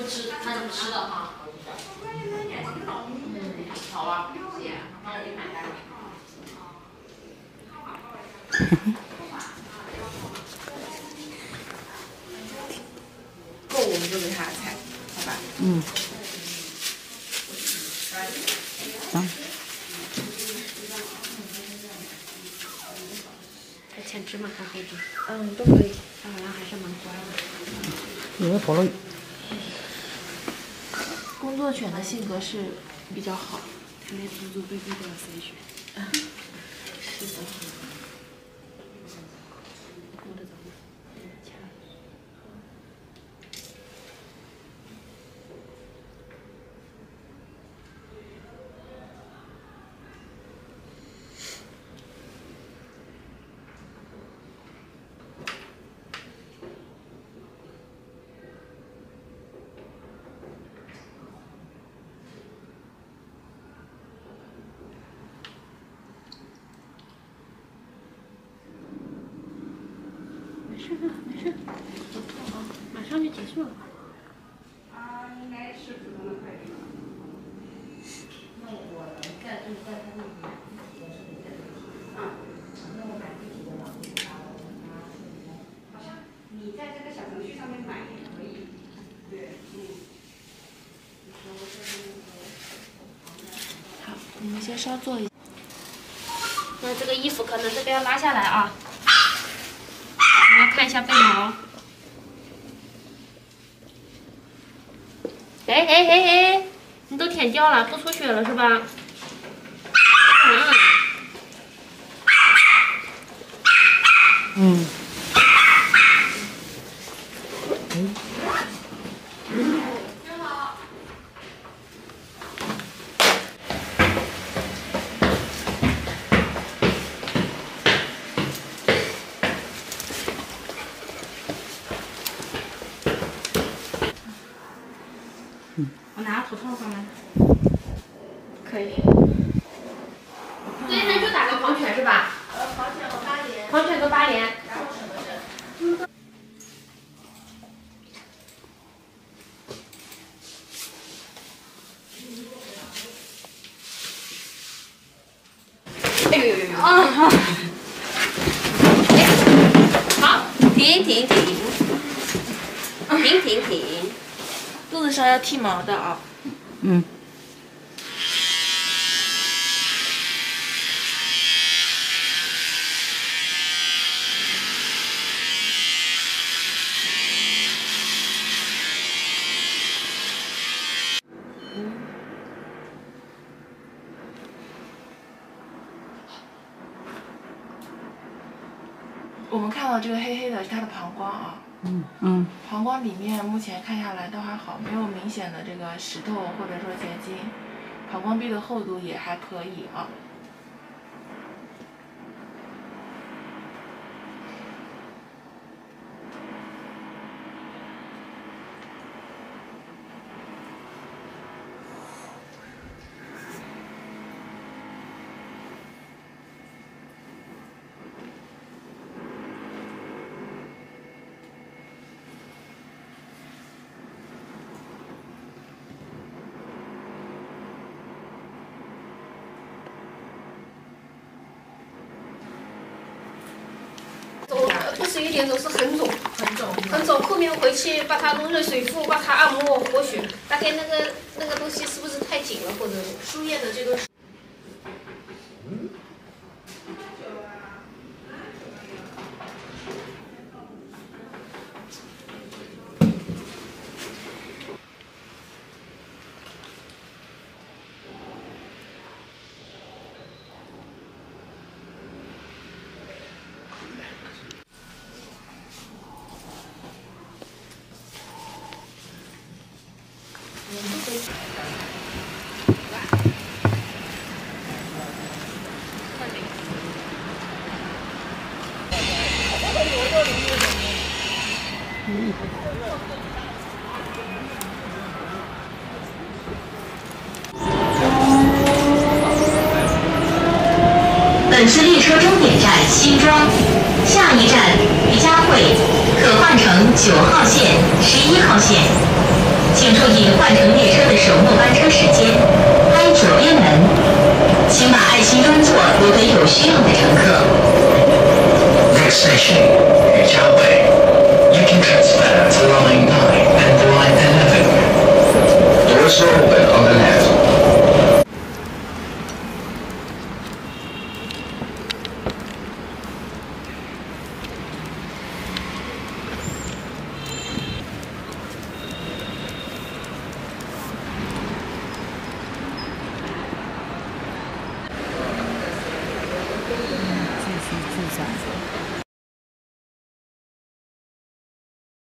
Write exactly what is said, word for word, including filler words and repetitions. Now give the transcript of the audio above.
不吃，他不吃的哈。好吧，那我给你买单。 够我们就给他的菜，好吧？ 嗯。行。 还欠芝麻咖啡汁。 嗯，都可以。 他好像还是蛮乖的。 有人跑了。 工作犬的性格是比较好， 他连祖祖辈辈都要筛选。 是的。 我的怎么？没事的，没事，不痛啊，马上就结束了。 啊，应该是普通的快递吧。 那我在就在他那里买具体的是你在这里提啊，那我买具体的了， 好像你在这个小程序上面买也可以。对，嗯。 好，你们先稍坐一下。 那这个衣服可能这个要拉下来啊。我们要看一下背毛。哎哎哎哎，你都舔掉了，不出血了是吧？ 嗯。 我拿个头套上来。 可以。 对，那就打个狂犬是吧？ 呃，狂犬和八连。 狂犬和八连。 然后什么症？哎呦呦呦呦！ 啊！好，停停停，停停停。 肚子上要剃毛的啊。 嗯。 我们看到这个黑黑的是它的膀胱啊。 嗯嗯。 膀胱里面目前看下来都还好，没有明显的这个石头或者说结晶，膀胱壁的厚度也还可以啊。 走，不是一点走，是很肿， 很肿， 很肿。后面回去把它弄热水敷，把它按摩活血。大概那个那个东西是不是太紧了，或者输液的这个？ 本次列车终点站新庄，下一站徐家汇，可换乘九号线、十一号线。 请注意换乘列车的首末班车时间，拍左边门，请把爱心专座留给有需要的乘客。 Next station,